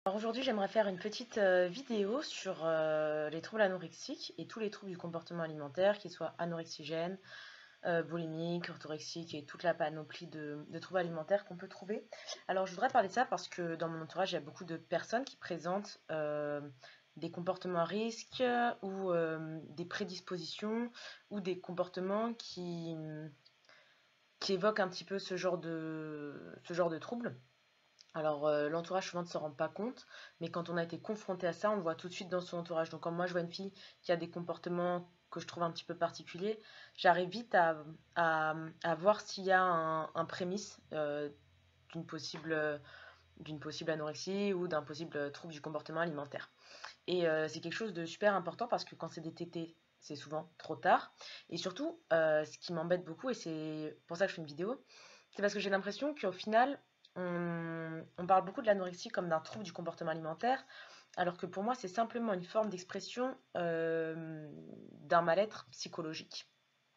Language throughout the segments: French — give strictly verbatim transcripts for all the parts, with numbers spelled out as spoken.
Alors aujourd'hui, j'aimerais faire une petite euh, vidéo sur euh, les troubles anorexiques et tous les troubles du comportement alimentaire, qu'ils soient anorexigènes, euh, boulimiques, orthorexiques et toute la panoplie de, de troubles alimentaires qu'on peut trouver. Alors je voudrais parler de ça parce que dans mon entourage, il y a beaucoup de personnes qui présentent euh, des comportements à risque ou euh, des prédispositions ou des comportements qui, qui évoquent un petit peu ce genre de, ce genre de troubles. Alors, euh, l'entourage souvent ne se rend pas compte, mais quand on a été confronté à ça, on le voit tout de suite dans son entourage. Donc, quand moi je vois une fille qui a des comportements que je trouve un petit peu particuliers, j'arrive vite à, à- à voir s'il y a un, un prémisse euh, d'une possible, d'une possible anorexie ou d'un possible trouble du comportement alimentaire. Et euh, c'est quelque chose de super important parce que quand c'est détecté, c'est souvent trop tard. Et surtout, euh, ce qui m'embête beaucoup, et c'est pour ça que je fais une vidéo, c'est parce que j'ai l'impression qu'au final, on, on parle beaucoup de l'anorexie comme d'un trouble du comportement alimentaire, alors que pour moi, c'est simplement une forme d'expression euh, d'un mal-être psychologique.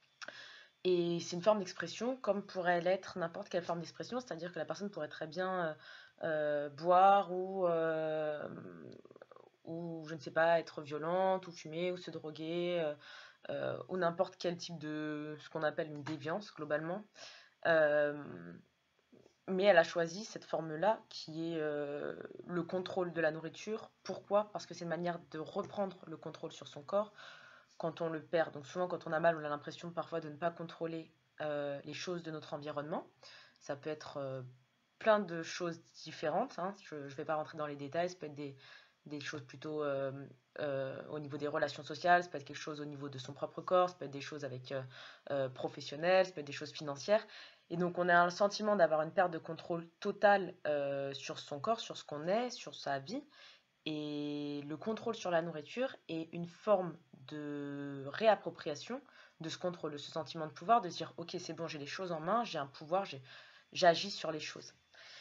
Et c'est une forme d'expression comme pourrait l'être n'importe quelle forme d'expression, c'est-à-dire que la personne pourrait très bien euh, euh, boire ou, euh, ou, je ne sais pas, être violente ou fumer ou se droguer euh, euh, ou n'importe quel type de ce qu'on appelle une déviance globalement. Euh, mais elle a choisi cette forme-là qui est euh, le contrôle de la nourriture. Pourquoi? Parce que c'est une manière de reprendre le contrôle sur son corps quand on le perd. Donc souvent quand on a mal, on a l'impression parfois de ne pas contrôler euh, les choses de notre environnement. Ça peut être euh, plein de choses différentes, hein. Je ne vais pas rentrer dans les détails, ça peut être des, des choses plutôt euh, euh, au niveau des relations sociales, ça peut être quelque chose au niveau de son propre corps, ça peut être des choses avec euh, euh, professionnelles, ça peut être des choses financières. Et donc on a un sentiment d'avoir une perte de contrôle totale euh, sur son corps, sur ce qu'on est, sur sa vie. Et le contrôle sur la nourriture est une forme de réappropriation de ce contrôle, de ce sentiment de pouvoir, de se dire ok c'est bon, j'ai les choses en main, j'ai un pouvoir, j'agis sur les choses.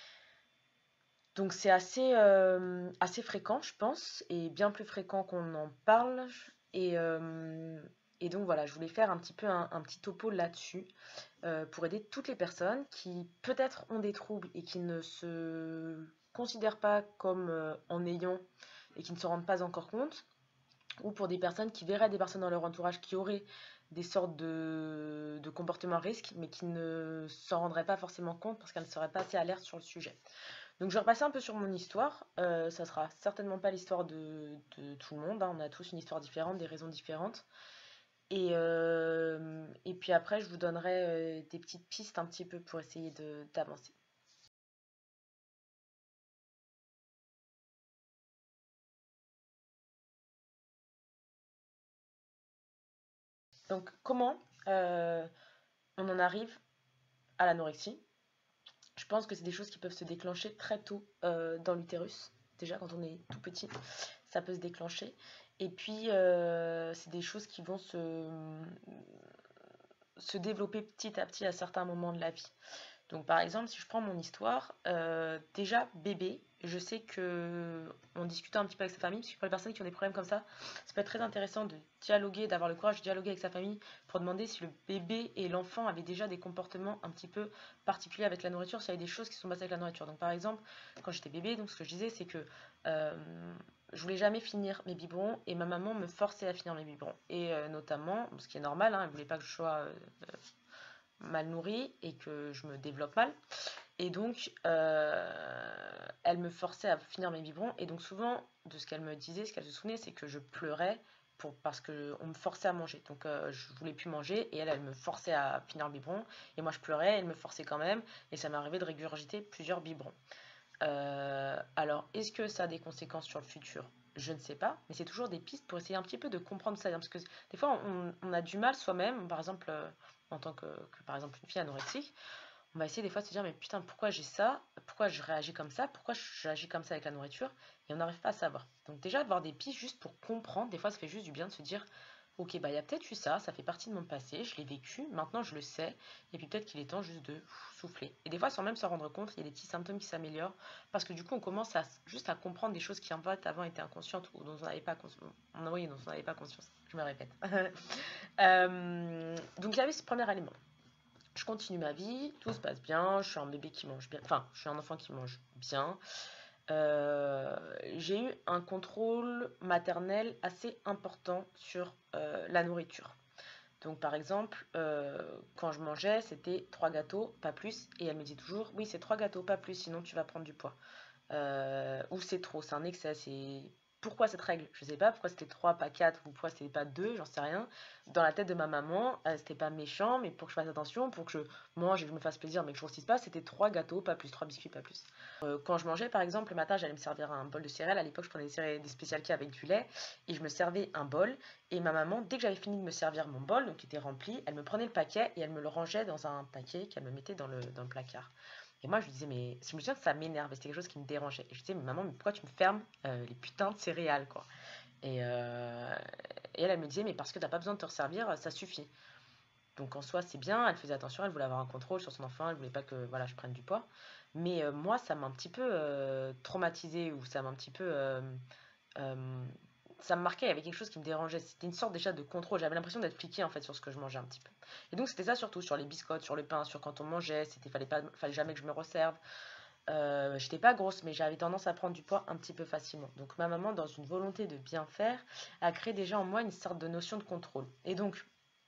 Donc c'est assez, euh, assez fréquent, je pense, et bien plus fréquent qu'on en parle. Et, euh, et donc voilà, je voulais faire un petit peu un, un petit topo là-dessus euh, pour aider toutes les personnes qui peut-être ont des troubles et qui ne se considèrent pas comme euh, en ayant et qui ne se rendent pas encore compte, ou pour des personnes qui verraient des personnes dans leur entourage qui auraient des sortes de, de comportements à risque, mais qui ne s'en rendraient pas forcément compte parce qu'elles ne seraient pas assez alertes sur le sujet. Donc je vais repasser un peu sur mon histoire. Euh, ça sera certainement pas l'histoire de, de tout le monde, hein. On a tous une histoire différente, des raisons différentes. Et, euh, et puis après, je vous donnerai euh, des petites pistes un petit peu pour essayer de- d'avancer. Donc comment euh, on en arrive à l'anorexie? Je pense que c'est des choses qui peuvent se déclencher très tôt euh, dans l'utérus. Déjà quand on est tout petit, ça peut se déclencher. Et puis euh, c'est des choses qui vont se, se développer petit à petit à certains moments de la vie. Donc par exemple, si je prends mon histoire, euh, déjà bébé, je sais que en discutant un petit peu avec sa famille, parce que pour les personnes qui ont des problèmes comme ça, ça peut être très intéressant de dialoguer, d'avoir le courage de dialoguer avec sa famille pour demander si le bébé et l'enfant avaient déjà des comportements un petit peu particuliers avec la nourriture, s'il y avait des choses qui sont passées avec la nourriture. Donc par exemple, quand j'étais bébé, donc ce que je disais, c'est que euh, je voulais jamais finir mes biberons et ma maman me forçait à finir mes biberons. Et euh, notamment, ce qui est normal, hein, elle voulait pas que je sois euh, mal nourrie et que je me développe mal. Et donc, euh, elle me forçait à finir mes biberons. Et donc, souvent, de ce qu'elle me disait, ce qu'elle se souvenait, c'est que je pleurais pour, parce qu'on me forçait à manger. Donc, euh, je voulais plus manger et elle, elle me forçait à finir le biberon. Et moi, je pleurais, elle me forçait quand même. Et ça m'est arrivé de régurgiter plusieurs biberons. Euh, alors, est-ce que ça a des conséquences sur le futur? Je ne sais pas, mais c'est toujours des pistes pour essayer un petit peu de comprendre ça. Parce que des fois, on, on a du mal soi-même, par exemple, euh, en tant que, que, par exemple, une fille anorexique, on va essayer des fois de se dire, mais putain, pourquoi j'ai ça? Pourquoi je réagis comme ça? Pourquoi j'agis comme ça avec la nourriture? Et on n'arrive pas à savoir. Donc déjà, avoir des pistes juste pour comprendre, des fois, ça fait juste du bien de se dire, ok, bah il y a peut-être eu ça, ça fait partie de mon passé, je l'ai vécu, maintenant je le sais, et puis peut-être qu'il est temps juste de souffler. Et des fois, sans même s'en rendre compte, il y a des petits symptômes qui s'améliorent, parce que du coup, on commence à, juste à comprendre des choses qui en fait avant étaient inconscientes, ou dont on n'avait pas, conscience. Oui, dont on n'avait pas conscience. Je me répète. euh, donc il y avait ce premier élément. Je continue ma vie, tout se passe bien, je suis un bébé qui mange bien, enfin, je suis un enfant qui mange bien. euh, j'ai eu un contrôle maternel assez important sur euh, la nourriture. Donc par exemple, euh, quand je mangeais, c'était trois gâteaux, pas plus, et elle me dit toujours, oui, c'est trois gâteaux, pas plus, sinon tu vas prendre du poids. Euh, ou c'est trop, c'est un excès, c'est... Pourquoi cette règle? Je sais pas, pourquoi c'était trois pas quatre ou pourquoi c'était pas deux, j'en sais rien. Dans la tête de ma maman, euh, c'était pas méchant, mais pour que je fasse attention, pour que je mange et que je me fasse plaisir, mais que je grossisse pas, c'était trois gâteaux, pas plus, trois biscuits, pas plus. Euh, quand je mangeais, par exemple, le matin, j'allais me servir un bol de céréales. À l'époque, je prenais des céréales, des spécial K avec du lait, et je me servais un bol. Et ma maman, dès que j'avais fini de me servir mon bol, donc qui était rempli, elle me prenait le paquet et elle me le rangeait dans un paquet qu'elle me mettait dans le, dans le placard. Et moi, je lui disais, mais je me souviens que ça m'énervait, c'était quelque chose qui me dérangeait. Et je disais, mais maman, mais pourquoi tu me fermes euh, les putains de céréales, quoi? Et, euh, et elle, elle me disait, mais parce que t'as pas besoin de te resservir, ça suffit. Donc en soi, c'est bien, elle faisait attention, elle voulait avoir un contrôle sur son enfant, elle voulait pas que voilà, je prenne du poids. Mais euh, moi, ça m'a un petit peu euh, traumatisée, ou ça m'a un petit peu. Euh, euh, ça me marquait, il y avait quelque chose qui me dérangeait. C'était une sorte déjà de contrôle. J'avais l'impression d'être fliquée en fait sur ce que je mangeais un petit peu. Et donc c'était ça surtout sur les biscottes, sur le pain, sur quand on mangeait. C'était fallait pas, fallait jamais que je me resserve. Euh, j'étais pas grosse, mais j'avais tendance à prendre du poids un petit peu facilement. Donc ma maman, dans une volonté de bien faire, a créé déjà en moi une sorte de notion de contrôle. Et donc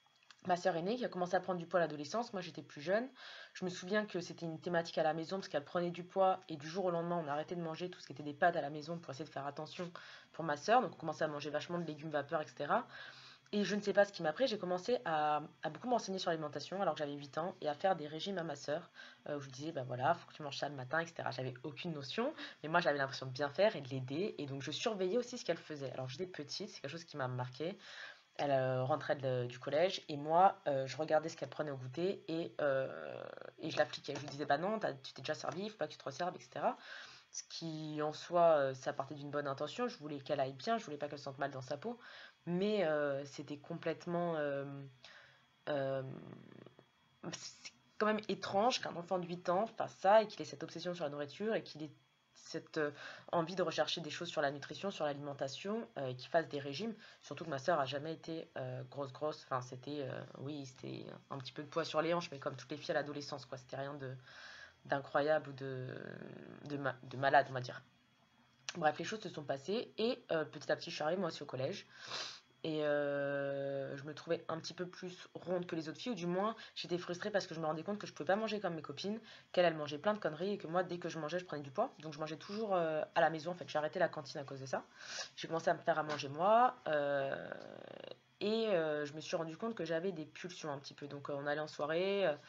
ma sœur aînée qui a commencé à prendre du poids à l'adolescence, moi j'étais plus jeune. Je me souviens que c'était une thématique à la maison parce qu'elle prenait du poids et du jour au lendemain on a arrêté de manger tout ce qui était des pâtes à la maison pour essayer de faire attention pour ma sœur. Donc on commençait à manger vachement de légumes vapeur, et cetera. Et je ne sais pas ce qui m'a pris, j'ai commencé à, à beaucoup m'enseigner sur l'alimentation alors que j'avais huit ans et à faire des régimes à ma sœur euh, où je lui disais bah voilà, faut que tu manges ça le matin, et cetera. J'avais aucune notion, mais moi j'avais l'impression de bien faire et de l'aider et donc je surveillais aussi ce qu'elle faisait. Alors j'étais petite, c'est quelque chose qui m'a marqué. Elle euh, rentrait de- du collège et moi, euh, je regardais ce qu'elle prenait au goûter et, euh, et je l'appliquais. Je lui disais, bah non, t'as- tu t'es déjà servi, il faut pas que tu te resserves, et cetera. Ce qui, en soi, euh, ça partait d'une bonne intention. Je voulais qu'elle aille bien, je voulais pas qu'elle se sente mal dans sa peau. Mais euh, c'était complètement... euh, euh, c'est quand même étrange qu'un enfant de huit ans fasse ça et qu'il ait cette obsession sur la nourriture et qu'il ait cette euh, envie de rechercher des choses sur la nutrition, sur l'alimentation, euh, et qu'il fasse des régimes. Surtout que ma sœur a jamais été euh, grosse grosse. Enfin, c'était, euh, oui, c'était un petit peu de poids sur les hanches, mais comme toutes les filles à l'adolescence, quoi. C'était rien de d'incroyable ou de, de, ma- de malade, on va dire. Bref, les choses se sont passées et euh, petit à petit, je suis arrivée moi aussi au collège. Et euh, je me trouvais un petit peu plus ronde que les autres filles, ou du moins j'étais frustrée parce que je me rendais compte que je pouvais pas manger comme mes copines, qu'elles elles mangeaient plein de conneries et que moi dès que je mangeais je prenais du poids. Donc je mangeais toujours euh, à la maison en fait, j'ai arrêté la cantine à cause de ça. J'ai commencé à me faire à manger moi euh, et euh, je me suis rendu compte que j'avais des pulsions un petit peu. Donc euh, on allait en soirée, euh,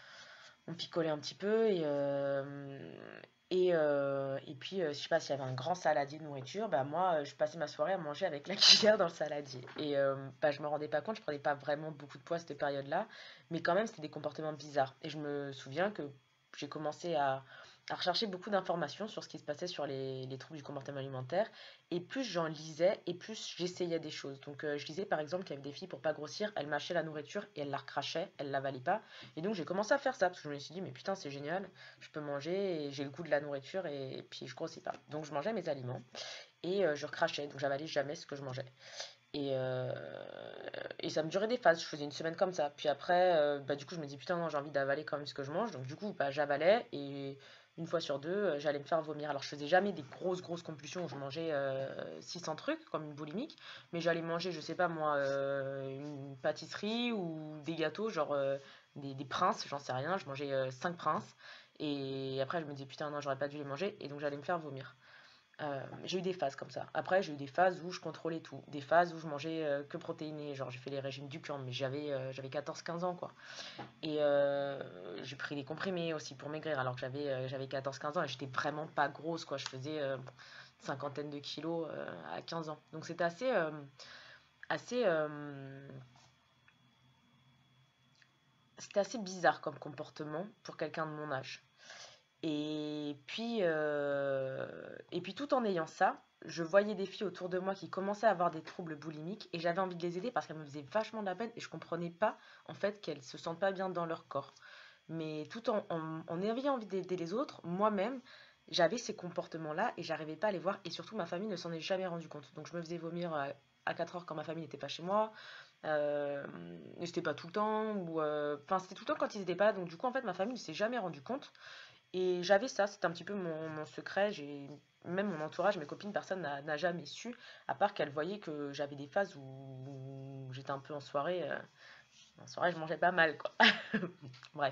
on picolait un petit peu et, euh, et, euh, et puis euh, je sais pas s'il y avait un grand saladier de nourriture, bah moi euh, je passais ma soirée à manger avec la cuillère dans le saladier. Et euh, bah, je me rendais pas compte, je prenais pas vraiment beaucoup de poids à cette période-là, mais quand même c'était des comportements bizarres. Et je me souviens que j'ai commencé à, à rechercher beaucoup d'informations sur ce qui se passait sur les, les troubles du comportement alimentaire. Et plus j'en lisais, et plus j'essayais des choses. Donc euh, je lisais par exemple qu'il y avait des filles pour pas grossir, elles mâchaient la nourriture et elles la recrachaient, elles l'avalaient pas. Et donc j'ai commencé à faire ça parce que je me suis dit mais putain c'est génial, je peux manger et j'ai le goût de la nourriture et, puis je grossis pas. Donc je mangeais mes aliments et euh, je recrachais, donc j'avalais jamais ce que je mangeais. Et, euh, et ça me durait des phases, je faisais une semaine comme ça. Puis après, euh, bah, du coup je me dis putain non j'ai envie d'avaler quand même ce que je mange. Donc du coup bah, j'avalais et une fois sur deux euh, j'allais me faire vomir. Alors je faisais jamais des grosses grosses compulsions où je mangeais euh, six cents trucs comme une boulimique. Mais j'allais manger je sais pas moi euh, une pâtisserie ou des gâteaux genre euh, des, des princes, j'en sais rien. Je mangeais euh, cinq princes. Et après je me disais putain non j'aurais pas dû les manger. Et donc j'allais me faire vomir. Euh, j'ai eu des phases comme ça. Après, j'ai eu des phases où je contrôlais tout. Des phases où je mangeais euh, que protéiné. Genre, j'ai fait les régimes du clan, mais j'avais euh, j'avais quatorze quinze ans, quoi. Et euh, j'ai pris des comprimés aussi pour maigrir, alors que j'avais euh, j'avais quatorze quinze ans et j'étais vraiment pas grosse, quoi. Je faisais euh, cinquantaine de kilos euh, à quinze ans. Donc, c'était assez, euh, assez, euh, c'était assez bizarre comme comportement pour quelqu'un de mon âge. Et puis, euh, et puis tout en ayant ça, je voyais des filles autour de moi qui commençaient à avoir des troubles boulimiques et j'avais envie de les aider parce qu'elles me faisaient vachement de la peine et je comprenais pas en fait qu'elles se sentent pas bien dans leur corps. Mais tout en, en, en ayant envie d'aider les autres, moi-même, j'avais ces comportements-là et j'arrivais pas à les voir et surtout ma famille ne s'en est jamais rendu compte. Donc je me faisais vomir à, à quatre heures quand ma famille n'était pas chez moi. Euh, et c'était pas tout le temps ou euh, enfin c'était tout le temps quand ils étaient pas là. Donc du coup en fait ma famille ne s'est jamais rendu compte. Et j'avais ça, c'était un petit peu mon, mon secret. J'ai même mon entourage, mes copines, personne n'a n'a jamais su, à part qu'elles voyaient que j'avais des phases où, où j'étais un peu en soirée. euh, en soirée, je mangeais pas mal, quoi. Bref.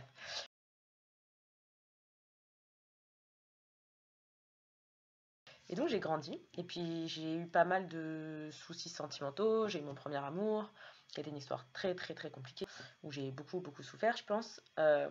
Et donc j'ai grandi, et puis j'ai eu pas mal de soucis sentimentaux. J'ai eu mon premier amour, qui a été une histoire très très très compliquée, où j'ai beaucoup beaucoup souffert, je pense. Euh,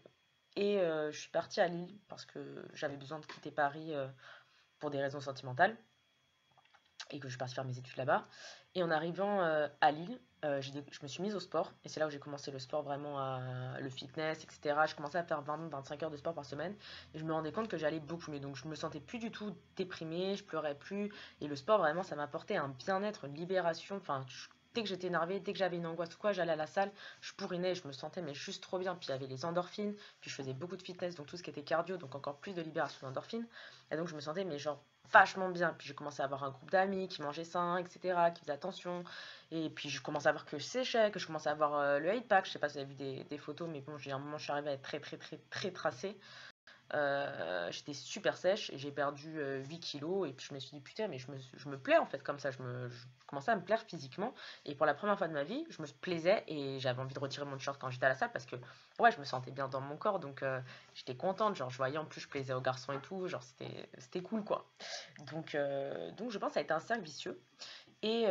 et euh, je suis partie à Lille parce que j'avais besoin de quitter Paris euh, pour des raisons sentimentales, et que je suis partie faire mes études là-bas. Et en arrivant euh, à Lille, euh, j'ai dé- je me suis mise au sport, et c'est là où j'ai commencé le sport vraiment, à, le fitness, et cetera. Je commençais à faire vingt à vingt-cinq heures de sport par semaine, et je me rendais compte que j'allais beaucoup mieux. Donc je me sentais plus du tout déprimée, je pleurais plus, et le sport vraiment ça m'apportait un bien-être, une libération. Enfin, je- dès que j'étais énervée, dès que j'avais une angoisse ou quoi, j'allais à la salle, je bourrinais, je me sentais mais juste trop bien. Puis il y avait les endorphines, puis je faisais beaucoup de fitness, donc tout ce qui était cardio, donc encore plus de libération d'endorphines. Et donc je me sentais mais genre vachement bien. Puis j'ai commencé à avoir un groupe d'amis qui mangeaient sain, et cetera, qui faisaient attention. Et puis je commençais à voir que je séchais, que je commençais à avoir euh, le eight pack. Je sais pas si vous avez vu des, des photos, mais bon, j'ai un moment, je suis arrivée à être très, très, très, très tracée. Euh, j'étais super sèche et j'ai perdu euh, huit kilos. Et puis je me suis dit, putain, mais je me, je me plais en fait comme ça. Je, me, je commençais à me plaire physiquement. Et pour la première fois de ma vie, je me plaisais et j'avais envie de retirer mon t-shirt quand j'étais à la salle parce que ouais, je me sentais bien dans mon corps. Donc euh, j'étais contente. Genre, je voyais en plus, je plaisais aux garçons et tout. Genre, c'était, c'était cool quoi. Donc, euh, donc je pense que ça a été un cercle vicieux. Et,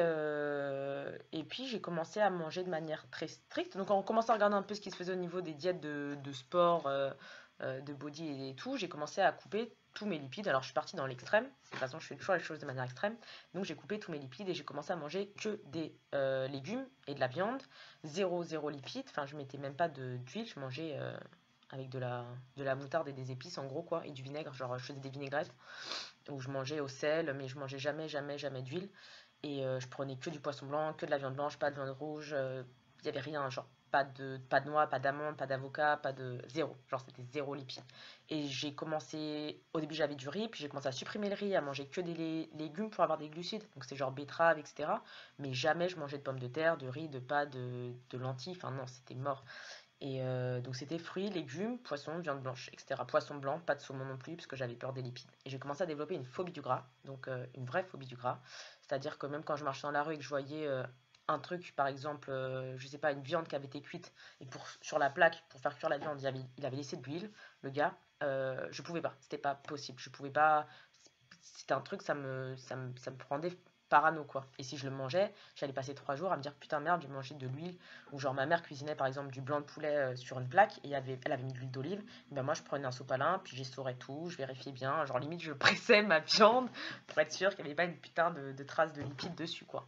euh, et puis j'ai commencé à manger de manière très stricte. Donc on commençait à regarder un peu ce qui se faisait au niveau des diètes de, de sport, euh, euh, de body et tout. J'ai commencé à couper tous mes lipides. Alors je suis partie dans l'extrême. De toute façon, je fais toujours les choses de manière extrême. Donc j'ai coupé tous mes lipides et j'ai commencé à manger que des euh, légumes et de la viande. Zéro, zéro lipides. Enfin, je mettais même pas de- d'huile. Je mangeais euh, avec de la, de la moutarde et des épices en gros quoi. Et du vinaigre. Genre je faisais des vinaigrettes où je mangeais au sel, mais je mangeais jamais, jamais, jamais d'huile. Et euh, je prenais que du poisson blanc, que de la viande blanche, pas de viande rouge. euh, Il n'y avait rien, genre pas de, pas de noix, pas d'amandes, pas d'avocat, pas de... Zéro. Genre c'était zéro lipide. Et j'ai commencé... Au début j'avais du riz, puis j'ai commencé à supprimer le riz, à manger que des lé- légumes pour avoir des glucides. Donc c'est genre betterave, et cetera. Mais jamais je mangeais de pommes de terre, de riz, de pâtes, de, de lentilles. Enfin non, c'était mort. Et euh, donc c'était fruits, légumes, poissons, viande blanche, et cetera. Poisson blanc, pas de saumon non plus, parce que j'avais peur des lipides. Et j'ai commencé à développer une phobie du gras, donc euh, une vraie phobie du gras. C'est-à-dire que même quand je marchais dans la rue et que je voyais euh, un truc, par exemple, euh, je sais pas, une viande qui avait été cuite, et pour, sur la plaque, pour faire cuire la viande, il avait, il avait laissé de l'huile, le gars, euh, je pouvais pas, c'était pas possible. Je pouvais pas, c'était un truc, ça me, ça me, ça me rendait parano quoi. Et si je le mangeais, j'allais passer trois jours à me dire putain merde, j'ai mangé de l'huile. Ou genre ma mère cuisinait par exemple du blanc de poulet euh, sur une plaque et avait, elle avait mis de l'huile d'olive. Et ben moi je prenais un sopalin, puis j'essorais tout, je vérifiais bien. Genre limite je pressais ma viande pour être sûr qu'il n'y avait pas une putain de, de traces de lipides dessus quoi.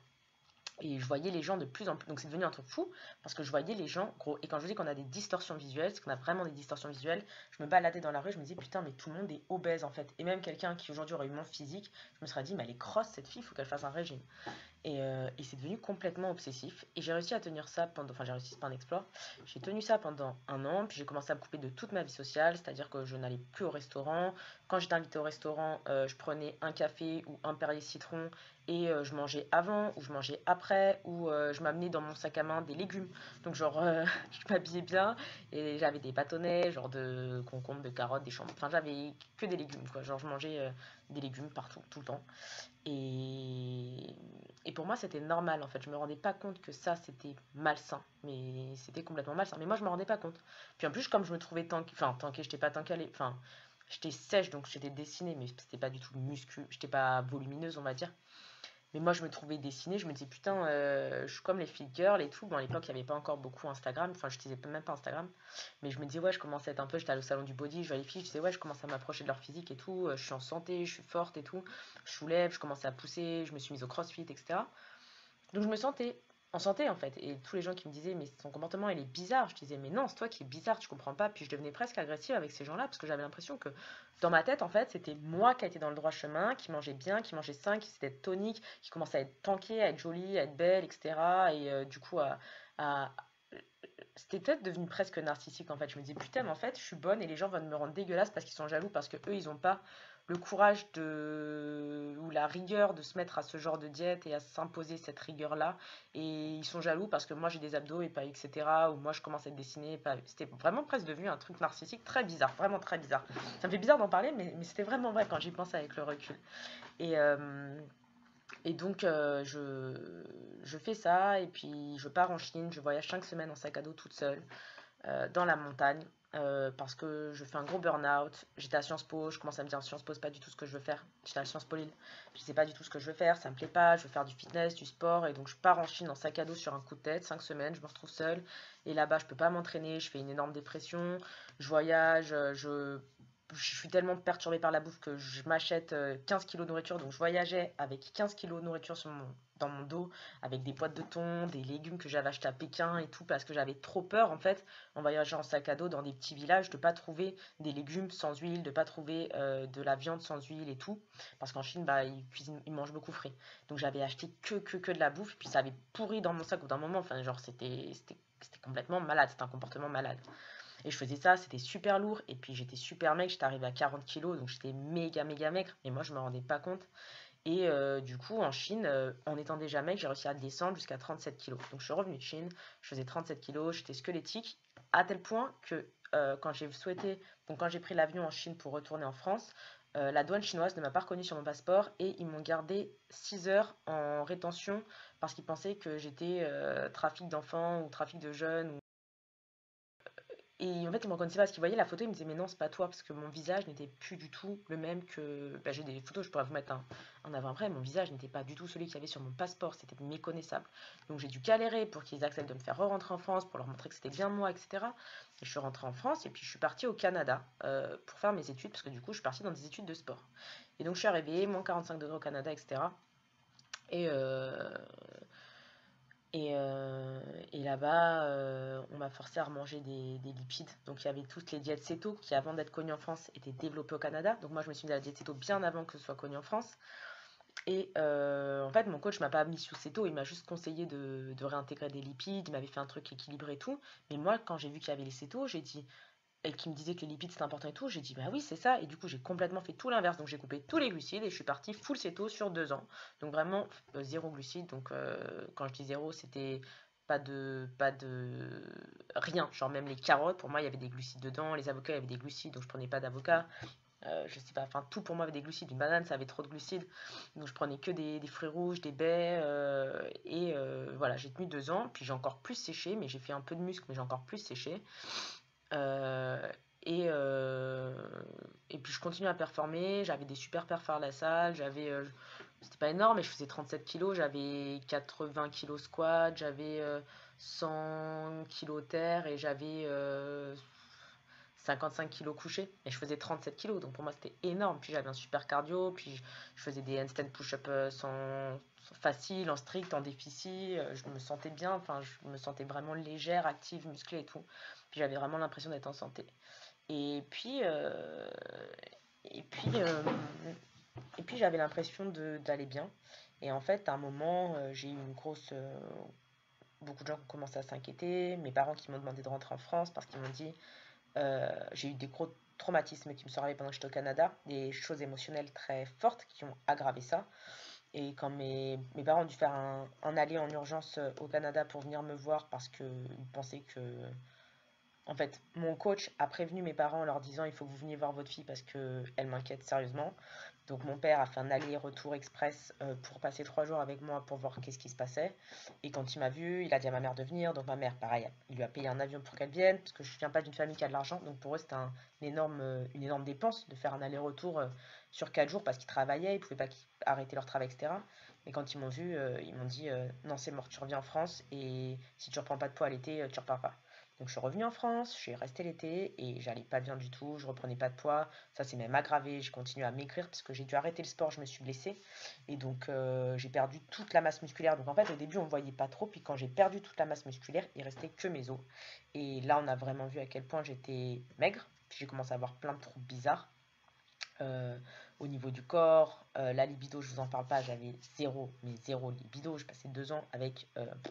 Et je voyais les gens de plus en plus. Donc c'est devenu un truc fou parce que je voyais les gens, gros. Et quand je dis qu'on a des distorsions visuelles, c'est qu'on a vraiment des distorsions visuelles. Je me baladais dans la rue, je me disais putain, mais tout le monde est obèse en fait. Et même quelqu'un qui aujourd'hui aurait eu mon physique, je me serais dit, mais elle est crosse cette fille, il faut qu'elle fasse un régime. Et, euh, et c'est devenu complètement obsessif. Et j'ai réussi à tenir ça pendant. Enfin, j'ai réussi, c'est pas un exploit. J'ai tenu ça pendant un an. Puis j'ai commencé à me couper de toute ma vie sociale. C'est-à-dire que je n'allais plus au restaurant. Quand j'étais invitée au restaurant, euh, je prenais un café ou un Perrier citron. Et euh, je mangeais avant ou je mangeais après. Ou euh, je m'amenais dans mon sac à main des légumes. Donc, genre, euh, je m'habillais bien. Et j'avais des bâtonnets, genre de concombres, de carottes, des champignons. Enfin, j'avais que des légumes, quoi. Genre, je mangeais euh, des légumes partout, tout le temps. Et, et pour moi, c'était normal en fait. Je me rendais pas compte que ça, c'était malsain. Mais c'était complètement malsain. Mais moi, je me rendais pas compte. Puis en plus, comme je me trouvais tank... enfin, tanké, j'étais pas tankée. Enfin, j'étais sèche, donc j'étais dessinée, mais c'était pas du tout muscu. J'étais pas volumineuse, on va dire. Mais moi, je me trouvais dessinée, je me disais, putain, euh, je suis comme les fit girls et tout. Bon, à l'époque, il n'y avait pas encore beaucoup Instagram. Enfin, je n'utilisais même pas Instagram. Mais je me disais, ouais, je commence à être un peu. J'étais allée au salon du body, je voyais les filles, je disais, ouais, je commence à m'approcher de leur physique et tout. euh, Je suis en santé, je suis forte et tout. Je soulève, je commençais à pousser, je me suis mise au crossfit, et cetera. Donc, je me sentais en santé en fait. Et tous les gens qui me disaient, mais son comportement, il est bizarre. Je disais, mais non, c'est toi qui es bizarre, tu comprends pas. Puis je devenais presque agressive avec ces gens-là parce que j'avais l'impression que dans ma tête, en fait, c'était moi qui étais dans le droit chemin, qui mangeait bien, qui mangeait sain, qui était tonique, qui commençait à être tankée, à être jolie, à être belle, et cetera. Et euh, du coup, à, à, c'était peut-être devenu presque narcissique en fait. Je me disais putain, mais en fait, je suis bonne et les gens vont me rendre dégueulasse parce qu'ils sont jaloux, parce que eux, ils ont pas le courage de ou la rigueur de se mettre à ce genre de diète et à s'imposer cette rigueur-là. Et ils sont jaloux parce que moi j'ai des abdos et pas et cetera. Ou moi je commence à être dessinée et pas. C'était vraiment presque devenu un truc narcissique très bizarre, vraiment très bizarre. Ça me fait bizarre d'en parler, mais, mais c'était vraiment vrai quand j'y pense avec le recul. Et, euh, et donc, euh, je, je fais ça, et puis je pars en Chine, je voyage cinq semaines en sac à dos toute seule, euh, dans la montagne, euh, parce que je fais un gros burn-out. J'étais à Sciences Po, je commence à me dire Sciences Po, c'est pas du tout ce que je veux faire. J'étais à Sciences Po Lille, je sais pas du tout ce que je veux faire, ça me plaît pas, je veux faire du fitness, du sport, et donc je pars en Chine en sac à dos sur un coup de tête, cinq semaines, je me retrouve seule, et là-bas je peux pas m'entraîner, je fais une énorme dépression, je voyage, euh, je je suis tellement perturbée par la bouffe que je m'achète euh, quinze kilos de nourriture. Donc je voyageais avec quinze kilos de nourriture sur mon, dans mon dos, avec des boîtes de thon, des légumes que j'avais achetés à Pékin et tout, parce que j'avais trop peur en fait, en voyageant en sac à dos dans des petits villages, de pas trouver des légumes sans huile, de pas trouver euh, de la viande sans huile et tout. Parce qu'en Chine, bah, ils cuisinent, ils mangent beaucoup frit. Donc j'avais acheté que, que, que de la bouffe, et puis ça avait pourri dans mon sac au bout d'un moment. Enfin, genre, c'était, c'était, c'était complètement malade, c'était un comportement malade. Et je faisais ça, c'était super lourd. Et puis j'étais super maigre, j'étais arrivée à quarante kilos, donc j'étais méga méga maigre. Et moi, je me rendais pas compte. Et euh, du coup, en Chine, euh, en étant déjà maigre, j'ai réussi à descendre jusqu'à trente-sept kilos. Donc je suis revenue de Chine, je faisais trente-sept kilos, j'étais squelettique, à tel point que euh, quand j'ai souhaité, donc quand j'ai pris l'avion en Chine pour retourner en France, euh, la douane chinoise ne m'a pas reconnu sur mon passeport et ils m'ont gardé six heures en rétention parce qu'ils pensaient que j'étais euh, trafic d'enfants ou trafic de jeunes. Et en fait, ils me reconnaissaient pas parce qu'ils voyaient la photo, ils me disaient, mais non, c'est pas toi, parce que mon visage n'était plus du tout le même que. Bah, j'ai des photos, je pourrais vous mettre un, un avant-après, mon visage n'était pas du tout celui qu'il y avait sur mon passeport, c'était méconnaissable. Donc j'ai dû galérer pour qu'ils acceptent de me faire re-rentrer en France, pour leur montrer que c'était bien moi, et cetera. Et je suis rentrée en France, et puis je suis partie au Canada euh, pour faire mes études, parce que du coup, je suis partie dans des études de sport. Et donc je suis arrivée, moins quarante-cinq degrés au Canada, et cetera. Et, euh, et, euh, et là-bas, euh, on m'a forcé à remanger des, des lipides. Donc il y avait toutes les diètes céto qui, avant d'être connues en France, étaient développées au Canada. Donc moi, je me suis mis à la diète céto bien avant que ce soit connu en France. Et euh, en fait, mon coach m'a pas mis sous céto, il m'a juste conseillé de, de réintégrer des lipides. Il m'avait fait un truc équilibré et tout. Mais moi, quand j'ai vu qu'il y avait les cétos, j'ai dit, et qui me disait que les lipides c'était important et tout, j'ai dit bah oui c'est ça, et du coup j'ai complètement fait tout l'inverse, donc j'ai coupé tous les glucides et je suis partie full céto sur deux ans, donc vraiment euh, zéro glucide, donc euh, quand je dis zéro c'était pas de, pas de rien, genre même les carottes, pour moi il y avait des glucides dedans, les avocats il y avait des glucides, donc je prenais pas d'avocat, euh, je sais pas, enfin tout pour moi avait des glucides, une banane ça avait trop de glucides, donc je prenais que des, des fruits rouges, des baies, euh, et euh, voilà j'ai tenu deux ans, puis j'ai encore plus séché, mais j'ai fait un peu de muscle, mais j'ai encore plus séché. Euh, et, euh, et puis je continue à performer, j'avais des super perfs à la salle, j'avais, euh, c'était pas énorme, mais je faisais trente-sept kilos, j'avais quatre-vingts kilos squat, j'avais euh, cent kilos terre et j'avais euh, cinquante-cinq kilos couché. Et je faisais trente-sept kilos, donc pour moi c'était énorme. Puis j'avais un super cardio, puis je, je faisais des handstand push-up euh, sans, sans- facile, en strict, en déficit. euh, Je me sentais bien, enfin je me sentais vraiment légère, active, musclée et tout. Puis j'avais vraiment l'impression d'être en santé. Et puis, euh, et puis, euh, et puis j'avais l'impression de- d'aller bien. Et en fait, à un moment, euh, j'ai eu une grosse. Euh, beaucoup de gens qui ont commencé à s'inquiéter. Mes parents qui m'ont demandé de rentrer en France parce qu'ils m'ont dit. Euh, j'ai eu des gros traumatismes qui me sont arrivés pendant que j'étais au Canada, des choses émotionnelles très fortes qui ont aggravé ça. Et quand mes, mes parents ont dû faire un, un aller en urgence euh, au Canada pour venir me voir parce qu'ils pensaient que en fait, mon coach a prévenu mes parents en leur disant il faut que vous veniez voir votre fille parce qu'elle m'inquiète sérieusement. Donc mon père a fait un aller-retour express euh, pour passer trois jours avec moi pour voir qu'est-ce qui se passait. Et quand il m'a vu, il a dit à ma mère de venir. Donc ma mère, pareil, il lui a payé un avion pour qu'elle vienne parce que je ne viens pas d'une famille qui a de l'argent. Donc pour eux, c'était un, une, énorme, euh, une énorme dépense de faire un aller-retour euh, sur quatre jours parce qu'ils travaillaient, ils ne pouvaient pas arrêter leur travail, et cetera. Mais quand ils m'ont vu, euh, ils m'ont dit euh, non, c'est mort, tu reviens en France et si tu reprends pas de poids à l'été, euh, tu repars pas. Donc je suis revenue en France, je suis restée l'été et j'allais pas bien du tout, je reprenais pas de poids, ça s'est même aggravé, j'ai continué à maigrir parce que j'ai dû arrêter le sport, je me suis blessée et donc euh, j'ai perdu toute la masse musculaire. Donc en fait au début on ne voyait pas trop, puis quand j'ai perdu toute la masse musculaire, il restait que mes os. Et là on a vraiment vu à quel point j'étais maigre, puis j'ai commencé à avoir plein de troubles bizarres. Euh, au niveau du corps, euh, la libido, je vous en parle pas, j'avais zéro, mais zéro libido. Je passais deux ans avec euh,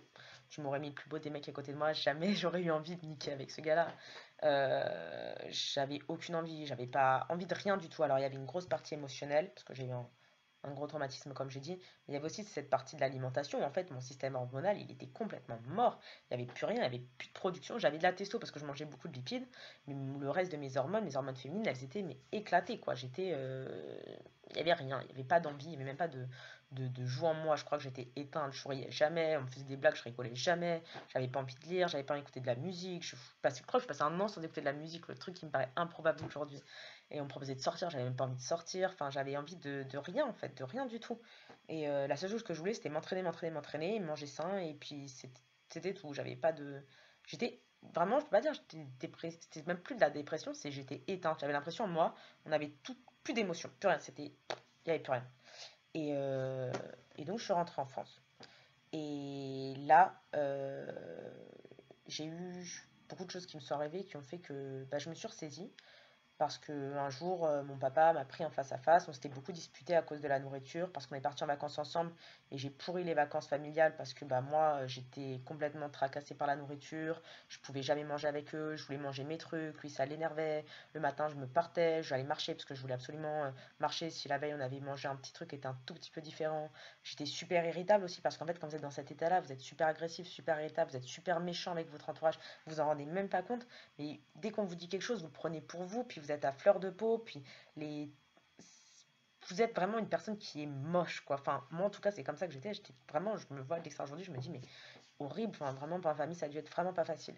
tu m'aurais mis le plus beau des mecs à côté de moi, jamais j'aurais eu envie de niquer avec ce gars-là. Euh, j'avais aucune envie, j'avais pas envie de rien du tout. Alors il y avait une grosse partie émotionnelle, parce que j'ai eu un, un gros traumatisme comme j'ai dit, mais il y avait aussi cette partie de l'alimentation. En fait, mon système hormonal, il était complètement mort. Il n'y avait plus rien, il n'y avait plus de production. J'avais de la testo parce que je mangeais beaucoup de lipides, mais le reste de mes hormones, mes hormones féminines, elles étaient mais éclatées quoi. J'étais, euh, il n'y avait rien, il n'y avait pas d'envie, il n'y avait même pas de, de, de joie en moi. Je crois que j'étais éteinte, je souriais jamais, on me faisait des blagues, je rigolais jamais. J'avais pas envie de lire, j'avais pas envie d'écouter de la musique. Je, passais, je crois que je passais un an sans écouter de la musique, le truc qui me paraît improbable aujourd'hui. Et on me proposait de sortir, j'avais même pas envie de sortir. Enfin, j'avais envie de, de rien en fait, de rien du tout. Et euh, la seule chose que je voulais, c'était m'entraîner, m'entraîner, m'entraîner, manger sain. Et puis c'était tout. J'avais pas de. J'étais vraiment, je peux pas dire, j'étais dépressée. C'était même plus de la dépression, c'est j'étais éteinte. J'avais l'impression, moi, on avait tout, plus d'émotion, plus rien. C'était. Il y avait plus rien. Et, euh, et donc, je suis rentrée en France. Et là, euh, j'ai eu beaucoup de choses qui me sont arrivées qui ont fait que bah, je me suis ressaisie. Parce que un jour, euh, mon papa m'a pris en face à face. On s'était beaucoup disputé à cause de la nourriture, parce qu'on est partis en vacances ensemble et j'ai pourri les vacances familiales parce que bah moi, euh, j'étais complètement tracassée par la nourriture. Je pouvais jamais manger avec eux. Je voulais manger mes trucs. Lui, ça l'énervait. Le matin, je me partais. J'allais marcher parce que je voulais absolument euh, marcher. Si la veille on avait mangé un petit truc qui était un tout petit peu différent, j'étais super irritable aussi parce qu'en fait, quand vous êtes dans cet état-là, vous êtes super agressif, super irritable, vous êtes super méchant avec votre entourage. Vous vous en rendez même pas compte. Mais dès qu'on vous dit quelque chose, vous le prenez pour vous, puis vous êtes à fleur de peau, puis les... vous êtes vraiment une personne qui est moche, quoi. Enfin, moi, en tout cas, c'est comme ça que j'étais. J'étais vraiment, je me vois à l'extérieur aujourd'hui, je me dis, mais horrible. Enfin, vraiment, pour la famille, ça a dû être vraiment pas facile.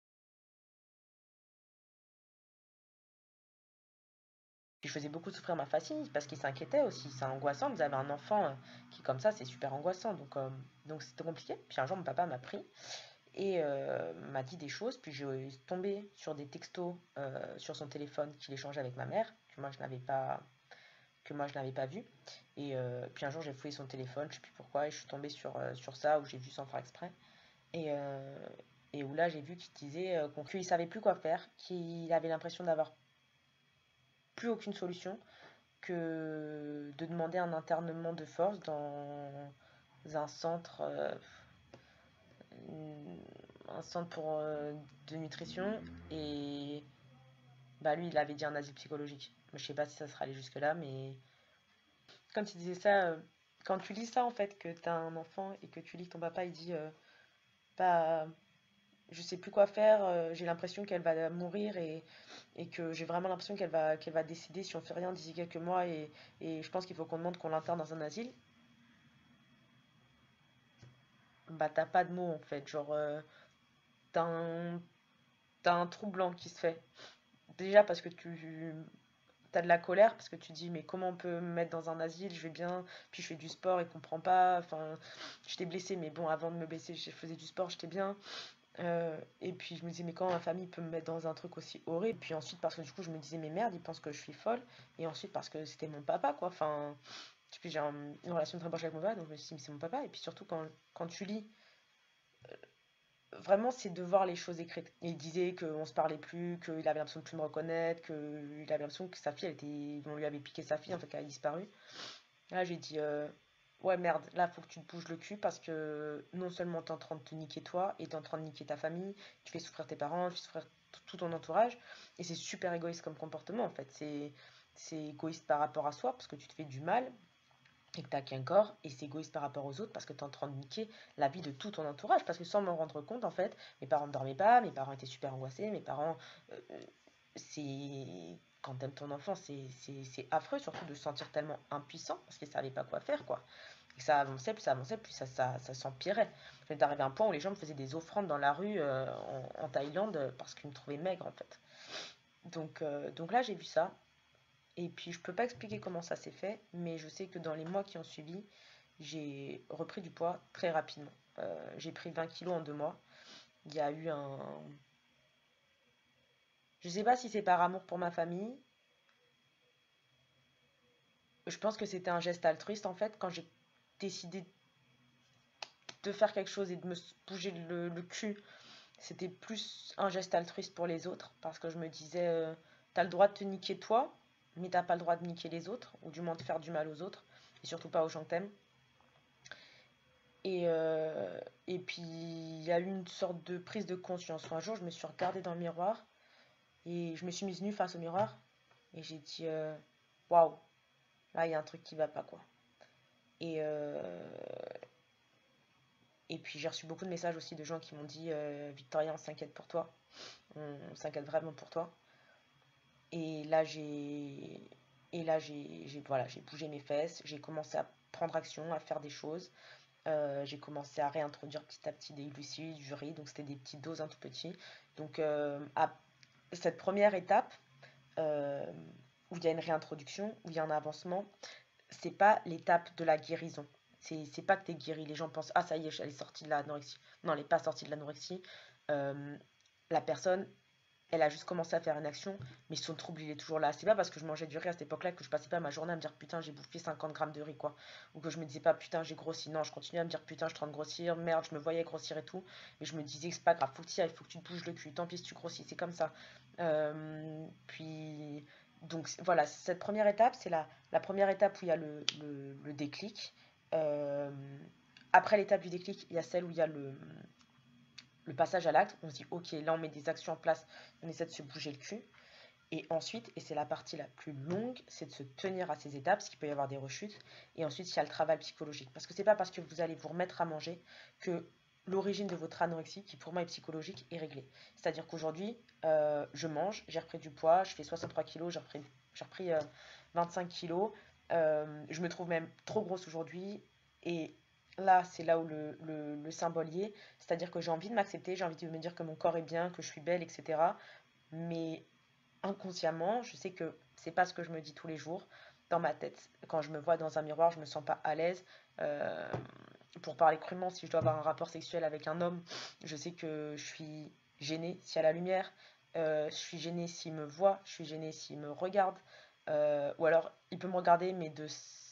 Puis je faisais beaucoup souffrir ma famille parce qu'ils s'inquiétaient aussi. C'est angoissant. Vous avez un enfant euh, qui, comme ça, c'est super angoissant. Donc, euh, donc c'était compliqué. Puis un jour, mon papa m'a pris et euh, m'a dit des choses. Puis j'ai tombé sur des textos euh, sur son téléphone qu'il échangeait avec ma mère, que moi je n'avais pas, que moi je n'avais pas vu. Et euh, puis un jour j'ai fouillé son téléphone, je sais plus pourquoi, et je suis tombée sur, euh, sur ça, où j'ai vu sans faire exprès. Et, euh, et où là j'ai vu qu'il disait euh, qu'il savait plus quoi faire, qu'il avait l'impression d'avoir plus aucune solution, que de demander un internement de force dans un centre, euh, un centre pour, euh, de nutrition. Et bah lui il avait dit un asile psychologique. Je sais pas si ça sera allé jusque là, mais quand il disait ça, euh, quand tu lis ça en fait, que t'as un enfant et que tu lis que ton papa il dit euh, bah je sais plus quoi faire, euh, j'ai l'impression qu'elle va mourir et, et que j'ai vraiment l'impression qu'elle va qu'elle va décider si on fait rien d'ici quelques mois et, et je pense qu'il faut qu'on demande qu'on l'interne dans un asile, bah t'as pas de mots en fait, genre euh, t'as un, t'as un trou blanc qui se fait. Déjà parce que tu t'as de la colère parce que tu dis mais comment on peut me mettre dans un asile, je vais bien, puis je fais du sport, il comprend pas, enfin j'étais blessée mais bon avant de me blesser je faisais du sport, j'étais bien. Euh, et puis je me disais mais comment ma famille peut me mettre dans un truc aussi horrible, puis ensuite parce que du coup je me disais mais merde ils pensent que je suis folle, et ensuite parce que c'était mon papa quoi, enfin puis j'ai un- une relation très proche avec mon papa donc je me suis dit mais c'est mon papa, et puis surtout quand, quand tu lis vraiment c'est de voir les choses écrites. Il disait qu'on se parlait plus, qu'il avait l'impression de plus me reconnaître, qu'il avait l'impression que sa fille, elle était, on lui avait piqué sa fille, en fait, qu'elle a disparu. Là, j'ai dit, euh, ouais, merde, là, faut que tu te bouges le cul parce que non seulement t'es en train de te niquer toi, et t'es en train de niquer ta famille, tu fais souffrir tes parents, tu fais souffrir tout tout ton entourage, et c'est super égoïste comme comportement, en fait. C'est, c'est égoïste par rapport à soi parce que tu te fais du mal, et que t'as qu'un corps, et c'est égoïste par rapport aux autres parce que t'es en train de niquer la vie de tout ton entourage. Parce que sans m'en rendre compte, en fait, mes parents ne dormaient pas, mes parents étaient super angoissés, mes parents. euh, c'est. Quand t'aimes ton enfant, c'est c'est- c'est affreux, surtout de se sentir tellement impuissant parce qu'ils savaient pas quoi faire, quoi. Et ça avançait, plus ça avançait, plus ça, ça, ça s'empirait. J'en arrivé à un point où les gens me faisaient des offrandes dans la rue euh, en, en Thaïlande euh, parce qu'ils me trouvaient maigre, en fait. Donc, euh, donc là, j'ai vu ça. Et puis, je peux pas expliquer comment ça s'est fait, mais je sais que dans les mois qui ont suivi, j'ai repris du poids très rapidement. Euh, j'ai pris vingt kilos en deux mois. Il y a eu un... Je sais pas si c'est par amour pour ma famille. Je pense que c'était un geste altruiste, en fait, quand j'ai décidé de faire quelque chose et de me bouger le, le cul. C'était plus un geste altruiste pour les autres, parce que je me disais, euh, t'as le droit de te niquer toi, mais t'as pas le droit de niquer les autres, ou du moins de faire du mal aux autres, et surtout pas aux gens que t'aimes. Et, euh, et puis, il y a eu une sorte de prise de conscience. Un jour, je me suis regardée dans le miroir et je me suis mise nue face au miroir et j'ai dit euh, waouh, là, il y a un truc qui va pas, quoi. Et, euh, et puis, j'ai reçu beaucoup de messages aussi de gens qui m'ont dit euh, Victoria, on s'inquiète pour toi. On, on s'inquiète vraiment pour toi. Et là, j'ai. Et là, j'ai j'ai- voilà, j'ai bougé mes fesses, j'ai commencé à prendre action, à faire des choses. Euh, j'ai commencé à réintroduire petit à petit des glucides, du riz, donc c'était des petites doses un tout petit. Donc euh, à cette première étape, euh, où il y a une réintroduction, où il y a un avancement, c'est pas l'étape de la guérison. C'est c'est pas que tu es guéri. Les gens pensent, ah ça y est, elle est sortie de l'anorexie. Non, elle n'est pas sortie de l'anorexie. Euh, la personne, elle a juste commencé à faire une action, mais son trouble, il est toujours là. C'est pas parce que je mangeais du riz à cette époque-là que je passais pas ma journée à me dire putain, j'ai bouffé cinquante grammes de riz, quoi. Ou que je me disais pas putain, j'ai grossi. Non, je continuais à me dire putain, je suis en train de grossir, merde, je me voyais grossir et tout. Mais je me disais que c'est pas grave, faut que tu y ailles, faut que tu te bouges le cul. Tant pis si tu grossis, c'est comme ça. Euh, puis, donc voilà, cette première étape, c'est la, la première étape où il y a le, le, le déclic. Euh, Après l'étape du déclic, il y a celle où il y a le, le passage à l'acte. On se dit, ok, là on met des actions en place, on essaie de se bouger le cul. Et ensuite, et c'est la partie la plus longue, c'est de se tenir à ces étapes, parce qu'il peut y avoir des rechutes. Et ensuite, il y a le travail psychologique. Parce que c'est pas parce que vous allez vous remettre à manger que l'origine de votre anorexie, qui pour moi est psychologique, est réglée. C'est-à-dire qu'aujourd'hui, euh, je mange, j'ai repris du poids, je fais soixante-trois kilos, j'ai repris, j'ai repris euh, vingt-cinq kilos. Euh, je me trouve même trop grosse aujourd'hui. Et là, c'est là où le, le, le symbole y est. C'est-à-dire que j'ai envie de m'accepter, j'ai envie de me dire que mon corps est bien, que je suis belle, et cetera. Mais inconsciemment, je sais que c'est pas ce que je me dis tous les jours dans ma tête. Quand je me vois dans un miroir, je me sens pas à l'aise. Euh, pour parler crûment, si je dois avoir un rapport sexuel avec un homme, je sais que je suis gênée s'il y a la lumière. Euh, je suis gênée s'il me voit. Je suis gênée s'il me regarde. Euh, ou alors, il peut me regarder, mais de.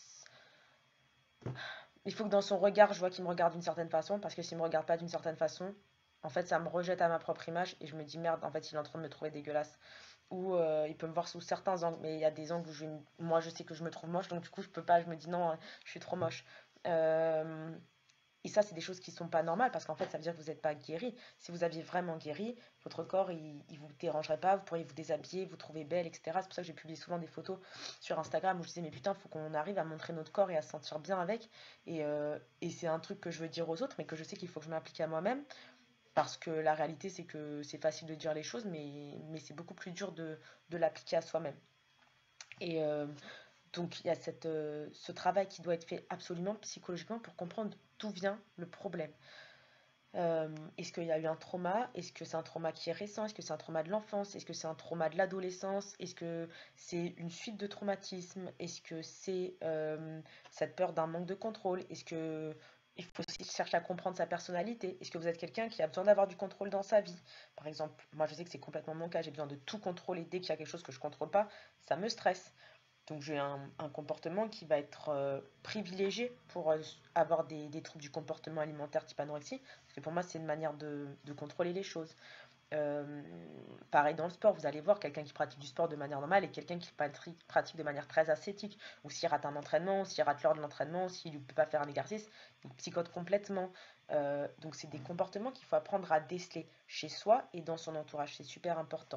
Il faut que dans son regard, je vois qu'il me regarde d'une certaine façon, parce que s'il me regarde pas d'une certaine façon, en fait, ça me rejette à ma propre image et je me dis merde, en fait, il est en train de me trouver dégueulasse. Ou euh, il peut me voir sous certains angles, mais il y a des angles où je, moi je sais que je me trouve moche, donc du coup je peux pas, je me dis non, je suis trop moche. Euh, et ça, c'est des choses qui sont pas normales parce qu'en fait, ça veut dire que vous n'êtes pas guéri. Si vous aviez vraiment guéri, votre corps, il, il vous dérangerait pas, vous pourriez vous déshabiller, vous trouver belle, et cetera. C'est pour ça que j'ai publié souvent des photos sur Instagram où je disais, mais putain, faut qu'on arrive à montrer notre corps et à se sentir bien avec. Et, euh, et c'est un truc que je veux dire aux autres, mais que je sais qu'il faut que je m'applique à moi-même. Parce que la réalité, c'est que c'est facile de dire les choses, mais, mais c'est beaucoup plus dur de, de l'appliquer à soi-même. Et euh, donc, il y a cette, euh, ce travail qui doit être fait absolument psychologiquement pour comprendre d'où vient le problème. Euh, Est-ce qu'il y a eu un trauma? Est-ce que c'est un trauma qui est récent? Est-ce que c'est un trauma de l'enfance? Est-ce que c'est un trauma de l'adolescence? Est-ce que c'est une suite de traumatismes? Est-ce que c'est euh, cette peur d'un manque de contrôle? Est-ce que il faut aussi chercher à comprendre sa personnalité? Est-ce que vous êtes quelqu'un qui a besoin d'avoir du contrôle dans sa vie? Par exemple, moi je sais que c'est complètement mon cas, j'ai besoin de tout contrôler. Dès qu'il y a quelque chose que je ne contrôle pas, ça me stresse. Donc j'ai un, un comportement qui va être euh, privilégié pour euh, avoir des, des troubles du comportement alimentaire type anorexie, parce que pour moi c'est une manière de, de contrôler les choses. Euh, Pareil dans le sport, vous allez voir quelqu'un qui pratique du sport de manière normale et quelqu'un qui pratique, pratique de manière très ascétique, ou s'il rate un entraînement, ou s'il rate l'heure de l'entraînement, s'il ne peut pas faire un exercice, il psychote complètement. Euh, donc c'est des comportements qu'il faut apprendre à déceler chez soi et dans son entourage, c'est super important.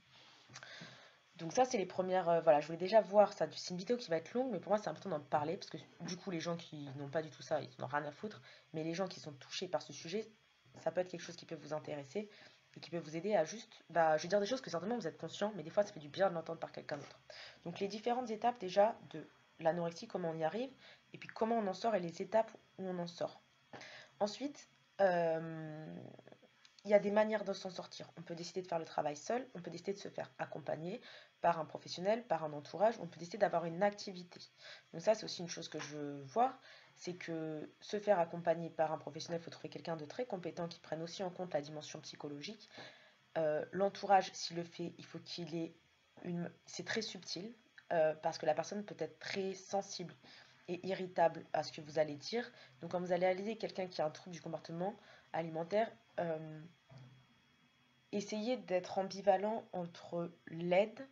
Donc ça, c'est les premières... euh, voilà, je voulais déjà voir ça. C'est une vidéo qui va être longue, mais pour moi, c'est important d'en parler, parce que du coup, les gens qui n'ont pas du tout ça, ils n'en ont rien à foutre. Mais les gens qui sont touchés par ce sujet, ça peut être quelque chose qui peut vous intéresser et qui peut vous aider à juste... Bah, je vais dire des choses que certainement vous êtes conscient, mais des fois, ça fait du bien de l'entendre par quelqu'un d'autre. Donc les différentes étapes déjà de l'anorexie, comment on y arrive, et puis comment on en sort et les étapes où on en sort. Ensuite, euh, il y a des manières de s'en sortir. On peut décider de faire le travail seul, on peut décider de se faire accompagner par un professionnel, par un entourage, on peut décider d'avoir une activité. Donc ça, c'est aussi une chose que je veux voir, c'est que se faire accompagner par un professionnel, il faut trouver quelqu'un de très compétent qui prenne aussi en compte la dimension psychologique. Euh, L'entourage, s'il le fait, il faut qu'il ait une... C'est très subtil, euh, parce que la personne peut être très sensible et irritable à ce que vous allez dire. Donc quand vous allez aller quelqu'un qui a un trouble du comportement alimentaire, euh, essayez d'être ambivalent entre l'aide,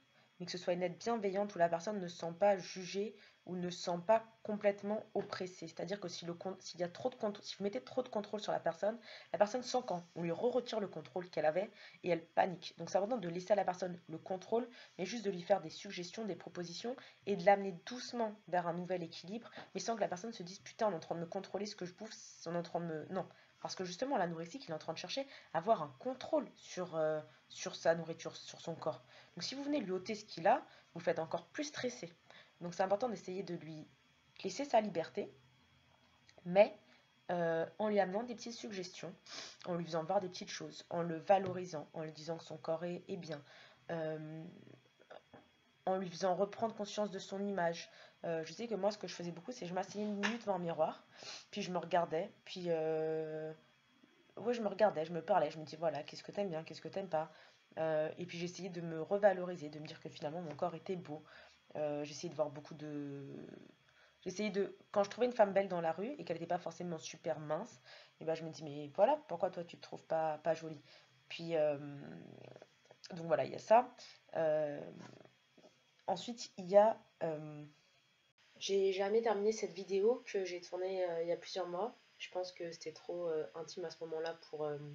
mais que ce soit une aide bienveillante où la personne ne se sent pas jugée ou ne se sent pas complètement oppressée. C'est-à-dire que si le, s'il y a trop de contrôle, si vous mettez trop de contrôle sur la personne, la personne sent quand on lui re-retire le contrôle qu'elle avait et elle panique. Donc c'est important de laisser à la personne le contrôle, mais juste de lui faire des suggestions, des propositions et de l'amener doucement vers un nouvel équilibre, mais sans que la personne se dise putain, on est en train de me contrôler ce que je bouffe, on est en train de me... Non. Parce que justement, l'anorexique, il est en train de chercher à avoir un contrôle sur, euh, sur sa nourriture, sur son corps. Donc si vous venez lui ôter ce qu'il a, vous le faites encore plus stresser. Donc c'est important d'essayer de lui laisser sa liberté, mais euh, en lui amenant des petites suggestions, en lui faisant voir des petites choses, en le valorisant, en lui disant que son corps est, est bien, euh, en lui faisant reprendre conscience de son image. Euh, je sais que moi, ce que je faisais beaucoup, c'est que je m'asseyais une minute devant un miroir, puis je me regardais, puis euh, ouais, je me regardais, je me parlais, je me disais voilà, qu'est-ce que t'aimes bien, qu'est-ce que t'aimes pas. Euh, et puis j'essayais de me revaloriser, de me dire que finalement mon corps était beau. Euh, j'essayais de voir beaucoup de. J'essayais de. Quand je trouvais une femme belle dans la rue et qu'elle n'était pas forcément super mince, et ben je me dis mais voilà, pourquoi toi tu te trouves pas, pas jolie. Puis euh, donc voilà, il y a ça. Euh, ensuite, il y a. euh, J'ai jamais terminé cette vidéo que j'ai tournée euh, il y a plusieurs mois. Je pense que c'était trop euh, intime à ce moment-là pour, euh,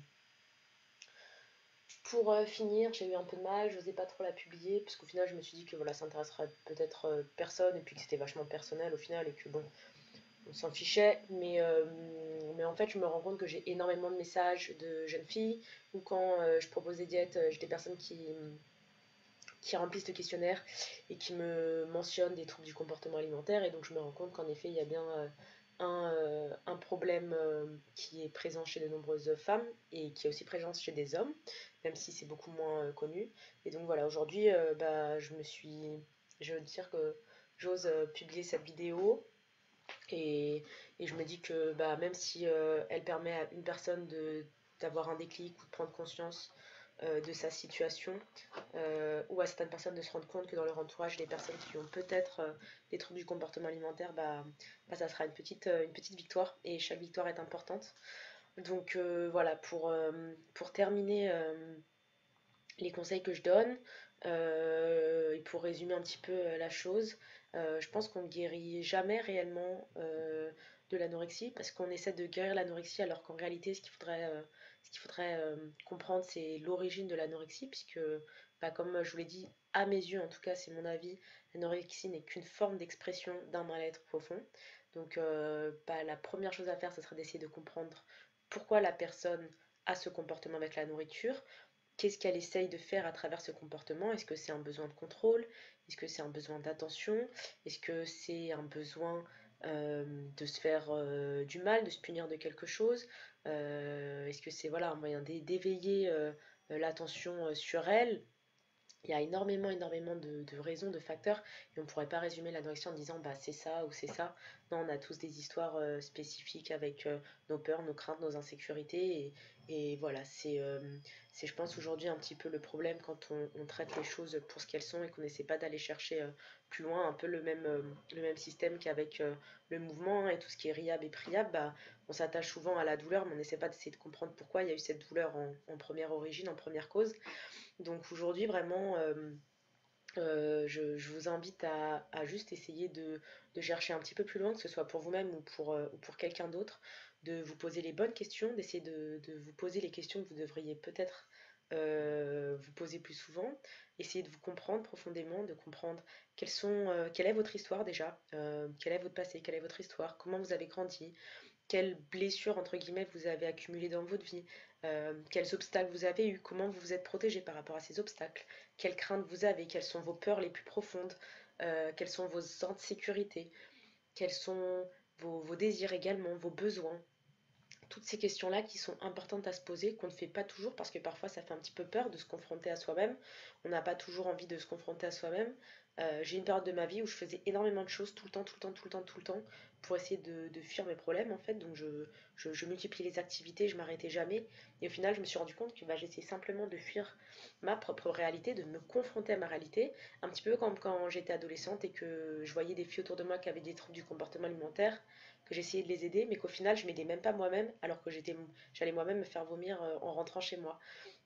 pour euh, finir. J'ai eu un peu de mal, j'osais pas trop la publier, parce qu'au final, je me suis dit que voilà, ça intéresserait peut-être euh, personne, et puis que c'était vachement personnel au final, et que bon, on s'en fichait. Mais, euh, mais en fait, je me rends compte que j'ai énormément de messages de jeunes filles, ou quand euh, je propose des diètes, euh, j'ai des personnes qui, qui remplissent le questionnaire et qui me mentionnent des troubles du comportement alimentaire. Et donc, je me rends compte qu'en effet, il y a bien euh, un, euh, un problème euh, qui est présent chez de nombreuses femmes et qui est aussi présent chez des hommes, même si c'est beaucoup moins euh, connu. Et donc, voilà, aujourd'hui, euh, bah, je me suis. Je veux dire que j'ose euh, publier cette vidéo. Et, et je me dis que bah, même si euh, elle permet à une personne de, d'avoir un déclic ou de prendre conscience euh, de sa situation, euh, ou à certaines personnes de se rendre compte que dans leur entourage, les personnes qui ont peut-être euh, des troubles du comportement alimentaire, bah, bah, ça sera une petite, euh, une petite victoire, et chaque victoire est importante. Donc euh, voilà, pour, euh, pour terminer euh, les conseils que je donne, euh, et pour résumer un petit peu euh, la chose, euh, je pense qu'on ne guérit jamais réellement euh, de l'anorexie, parce qu'on essaie de guérir l'anorexie alors qu'en réalité, ce qu'il faudrait, euh, ce qu'il faudrait euh, comprendre, c'est l'origine de l'anorexie, puisque, bah, comme je vous l'ai dit, à mes yeux, en tout cas, c'est mon avis, l'anorexie n'est qu'une forme d'expression d'un mal-être profond. Donc, euh, bah, la première chose à faire, ce serait d'essayer de comprendre pourquoi la personne a ce comportement avec la nourriture. Qu'est-ce qu'elle essaye de faire à travers ce comportement? Est-ce que c'est un besoin de contrôle? Est-ce que c'est un besoin d'attention? Est-ce que c'est un besoin euh, de se faire euh, du mal, de se punir de quelque chose? Euh, est-ce que c'est voilà, un moyen d'éveiller euh, l'attention euh, sur elle? Il y a énormément, énormément de, de raisons, de facteurs, et on ne pourrait pas résumer l'anorexie en disant bah c'est ça ou c'est ça. Non, on a tous des histoires euh, spécifiques avec euh, nos peurs, nos craintes, nos insécurités, et, et voilà, c'est, euh, c'est je pense aujourd'hui un petit peu le problème quand on, on traite les choses pour ce qu'elles sont et qu'on n'essaie pas d'aller chercher euh, plus loin, un peu le même, euh, le même système qu'avec euh, le mouvement hein, et tout ce qui est riable et priable, bah, on s'attache souvent à la douleur, mais on n'essaie pas d'essayer de comprendre pourquoi il y a eu cette douleur en, en première origine, en première cause. Donc aujourd'hui, vraiment, euh, euh, je, je vous invite à, à juste essayer de, de chercher un petit peu plus loin, que ce soit pour vous-même ou pour, euh, ou pour quelqu'un d'autre, de vous poser les bonnes questions, d'essayer de, de vous poser les questions que vous devriez peut-être euh, vous poser plus souvent, essayer de vous comprendre profondément, de comprendre quelles sont, euh, quelle est votre histoire déjà, euh, quel est votre passé, quelle est votre histoire, comment vous avez grandi, quelles blessures, entre guillemets, vous avez accumulées dans votre vie, euh, quels obstacles vous avez eus, comment vous vous êtes protégé par rapport à ces obstacles, quelles craintes vous avez, quelles sont vos peurs les plus profondes, euh, quelles sont vos insécurités, quels sont vos, vos désirs également, vos besoins. Toutes ces questions-là qui sont importantes à se poser, qu'on ne fait pas toujours parce que parfois ça fait un petit peu peur de se confronter à soi-même. On n'a pas toujours envie de se confronter à soi-même. Euh, j'ai une période de ma vie où je faisais énormément de choses tout le temps, tout le temps, tout le temps, tout le temps pour essayer de, de fuir mes problèmes en fait. Donc je, je, je multipliais les activités, je m'arrêtais jamais. Et au final, je me suis rendu compte que bah, j'essayais simplement de fuir ma propre réalité, de me confronter à ma réalité. Un petit peu comme quand j'étais adolescente et que je voyais des filles autour de moi qui avaient des troubles du comportement alimentaire, que j'essayais de les aider, mais qu'au final, je m'aidais même pas moi-même, alors que j'étais, j'allais moi-même me faire vomir euh, en rentrant chez moi.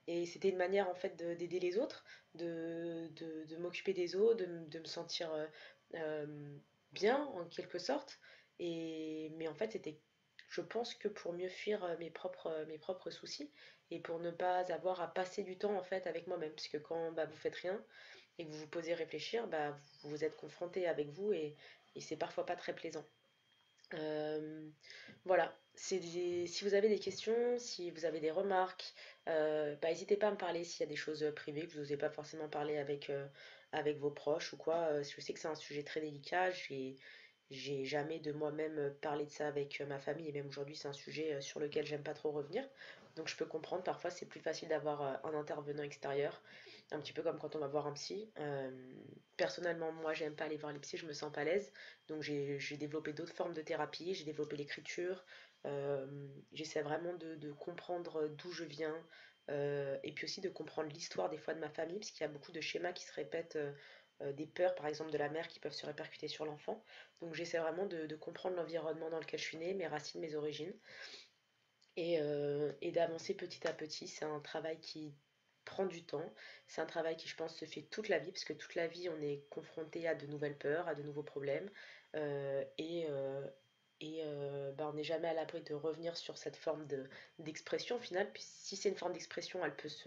Et c'était une manière en fait de- d'aider les autres, de, de, de m'occuper des autres, de, m- de me sentir euh, euh, bien en quelque sorte. Et, mais en fait, c'était, je pense que pour mieux fuir euh, mes propres, euh, mes propres soucis et pour ne pas avoir à passer du temps en fait avec moi-même. Parce que quand bah, vous faites rien et que vous vous posez à réfléchir, bah, vous vous êtes confronté avec vous et, et c'est parfois pas très plaisant. Euh, voilà, c'est des- si vous avez des questions, si vous avez des remarques, euh, bah, n'hésitez pas à me parler s'il y a des choses privées que vous n'osez pas forcément parler avec, euh, avec vos proches ou quoi. Euh, je sais que c'est un sujet très délicat, j'ai, j'ai jamais de moi-même parlé de ça avec euh, ma famille et même aujourd'hui c'est un sujet euh, sur lequel j'aime pas trop revenir. Donc je peux comprendre, parfois c'est plus facile d'avoir euh, un intervenant extérieur, un petit peu comme quand on va voir un psy. Euh, personnellement, moi j'aime pas aller voir les psys, je me sens pas à l'aise. Donc j'ai j'ai développé d'autres formes de thérapie, j'ai développé l'écriture, euh, j'essaie vraiment de, de comprendre d'où je viens, euh, et puis aussi de comprendre l'histoire des fois de ma famille, parce qu'il y a beaucoup de schémas qui se répètent, euh, euh, des peurs par exemple de la mère qui peuvent se répercuter sur l'enfant. Donc j'essaie vraiment de, de comprendre l'environnement dans lequel je suis née, mes racines, mes origines, et, euh, et d'avancer petit à petit. C'est un travail qui prend du temps, c'est un travail qui je pense se fait toute la vie, parce que toute la vie on est confronté à de nouvelles peurs, à de nouveaux problèmes, euh, et, euh, et euh, bah, on n'est jamais à l'abri de revenir sur cette forme de, d'expression au final, puis si c'est une forme d'expression, elle peut se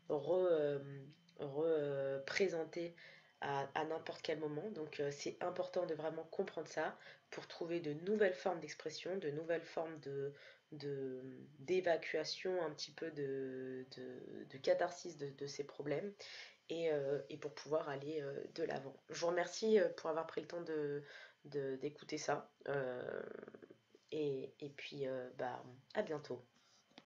représenter à, à n'importe quel moment, donc euh, c'est important de vraiment comprendre ça pour trouver de nouvelles formes d'expression, de nouvelles formes de, de, d'évacuation, un petit peu de, de, de catharsis de, de ces problèmes et, euh, et pour pouvoir aller euh, de l'avant. Je vous remercie euh, pour avoir pris le temps de, de- d'écouter ça, euh, et, et puis euh, bah, à bientôt.